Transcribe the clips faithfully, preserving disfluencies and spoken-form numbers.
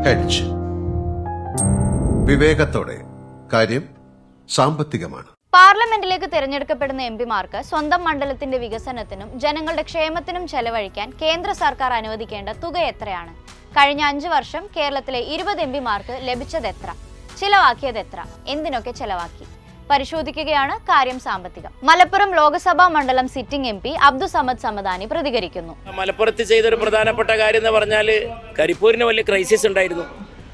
Hedge. വിവേകത്തോടെ കാര്യം സാമ്പത്തികമാണ്. പാർലമെന്റിലേക്ക് തിരഞ്ഞെടുക്കപ്പെടുന്ന എം പിമാർക്ക് സ്വന്തം മണ്ഡലത്തിന്റെ വികസനത്തിനും ജനങ്ങളുടെ ക്ഷേമത്തിനും ചെലവഴിക്കാൻ കേന്ദ്ര സർക്കാർ അനുവദിക്കേണ്ട തുക എത്രയാണ്? കഴിഞ്ഞ അഞ്ചു വർഷം കേരളത്തിലെ ഇരുപത് എം പിമാർക്ക് ലഭിച്ചത് എത്ര? ചിലവാക്കിയത് എത്ര? എന്തിനൊക്കെ ചെലവാക്കി? പരിശോധിക്കുകയാണ് കാര്യം സാമ്പത്തികം. മലപ്പുറം ലോക്സഭാ മണ്ഡലം sitting M P Abdu Samad Samadani പ്രതികരിക്കുന്നു. മലപ്പുറത്ത് ചെയ്തൊരു പ്രധാനപ്പെട്ട കാര്യം എന്ന് പറഞ്ഞാൽ കരിപ്പൂരിന് വലിയ ക്രൈസിസ് ഉണ്ടായിരുന്നു.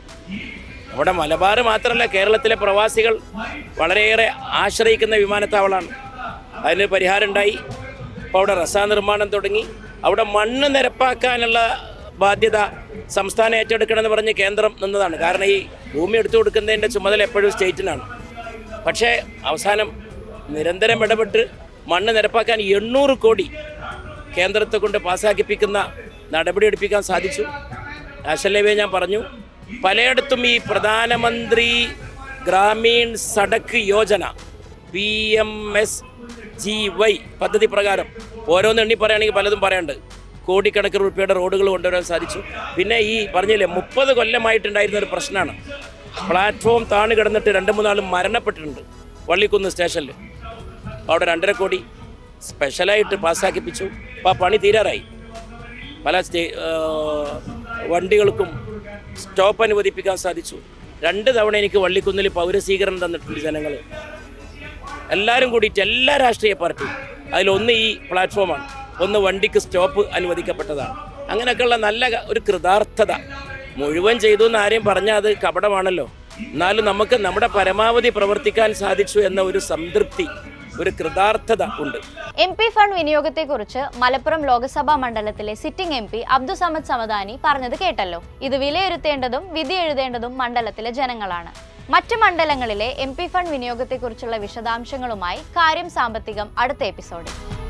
അവിടെ മലബാർ മാത്രമല്ല, കേരളത്തിലെ പ്രവാസികൾ വളരെയേറെ ആശ്രയിക്കുന്ന വിമാനത്താവളമാണ്. അതിന് പരിഹാരം ഉണ്ടായി. അപ്പോൾ അവിടെ റസാ നിർമ്മാണം തുടങ്ങി. അവിടെ മണ്ണ് നിരപ്പാക്കാനുള്ള ബാധ്യത സംസ്ഥാനം ഏറ്റെടുക്കണമെന്ന് പറഞ്ഞ് കേന്ദ്രം നിന്നതാണ്. കാരണം ഈ ഭൂമി എടുത്തു കൊടുക്കുന്നതിൻ്റെ ചുമതല എപ്പോഴും സ്റ്റേറ്റിനാണ്. പക്ഷേ അവസാനം നിരന്തരം ഇടപെട്ട് മണ്ണ് നിരപ്പാക്കാൻ എണ്ണൂറ് കോടി കേന്ദ്രത്തെ കൊണ്ട് പാസ്സാക്കിപ്പിക്കുന്ന നടപടി എടുപ്പിക്കാൻ സാധിച്ചു. നാഷണൽ ഹൈവേ ഞാൻ പറഞ്ഞു. പലയിടത്തും ഈ Pradhan Mantri Gramin Sadak Yojana P M S G Y പദ്ധതി പ്രകാരം ഓരോന്ന് എണ്ണി പറയുകയാണെങ്കിൽ പലതും പറയാണ്ട് കോടിക്കണക്കിന് രൂപയുടെ റോഡുകൾ കൊണ്ടുവരാൻ സാധിച്ചു. പിന്നെ ഈ പറഞ്ഞില്ലേ മുപ്പത് കൊല്ലമായിട്ടുണ്ടായിരുന്ന ഒരു പ്രശ്നമാണ്. പ്ലാറ്റ്ഫോം താണു കിടന്നിട്ട് രണ്ട് മൂന്നാളും മരണപ്പെട്ടിട്ടുണ്ട് വള്ളിക്കുന്ന് സ്റ്റേഷനിൽ. അവിടെ രണ്ടര കോടി സ്പെഷ്യലായിട്ട് പാസ്സാക്കിപ്പിച്ചു. അപ്പോൾ ആ പണി തീരാറായി. പല സ്റ്റേ വണ്ടികൾക്കും സ്റ്റോപ്പ് അനുവദിപ്പിക്കാൻ സാധിച്ചു. രണ്ട് തവണ എനിക്ക് വള്ളിക്കുന്നിൽ പൗരസ്വീകരണം തന്നിട്ടുണ്ട് ജനങ്ങൾ എല്ലാവരും കൂടിയിട്ട്, എല്ലാ രാഷ്ട്രീയ പാർട്ടിയും. അതിലൊന്ന് ഈ പ്ലാറ്റ്ഫോമാണ്, ഒന്ന് വണ്ടിക്ക് സ്റ്റോപ്പ് അനുവദിക്കപ്പെട്ടതാണ്. അങ്ങനെയൊക്കെയുള്ള നല്ല ഒരു കൃതാർത്ഥത. മുഴുവൻ ചെയ്തു എന്ന് ആരെയും പറഞ്ഞാൽ അത് കപടമാണല്ലോ. എന്നാലും നമുക്ക് നമ്മുടെ പരമാവധി പ്രവർത്തിക്കാൻ സാധിച്ചു എന്ന ഒരു സംതൃപ്തി, ഒരു കൃതാർത്ഥത ഉണ്ട്. എം പി ഫണ്ട് വിനിയോഗത്തെക്കുറിച്ച് മലപ്പുറം ലോക്സഭാ മണ്ഡലത്തിലെ sitting M P Abdu Samad Samadani പറഞ്ഞത് കേട്ടല്ലോ. ഇത് വിലയിരുത്തേണ്ടതും വിധി എഴുതേണ്ടതും മണ്ഡലത്തിലെ ജനങ്ങളാണ്. മറ്റ് മണ്ഡലങ്ങളിലെ എം പി ഫണ്ട് വിനിയോഗത്തെക്കുറിച്ചുള്ള വിശദാംശങ്ങളുമായി കാര്യം സാമ്പത്തികം അടുത്ത എപ്പിസോഡിൽ.